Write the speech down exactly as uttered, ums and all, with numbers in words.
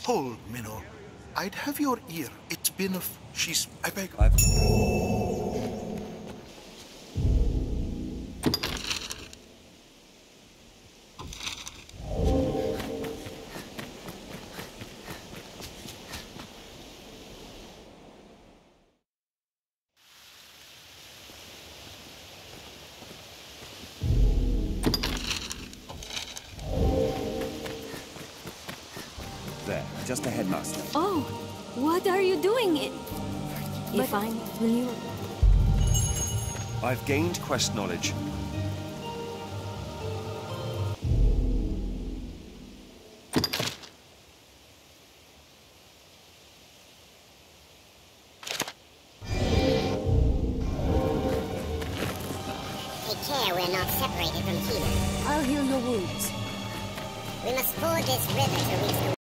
Hold, Minnow. I'd have your ear. It's been a... F she's... I beg... I've... There, just ahead, Master. Oh, what are you doing? It... If I... Will you... I've gained quest knowledge. Take care we're not separated from Tina. I'll heal your wounds. We must ford this river to reach the